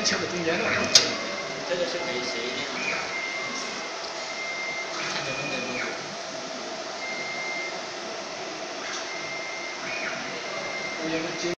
切到中间了。 这个是可以斜一点。 我也没接。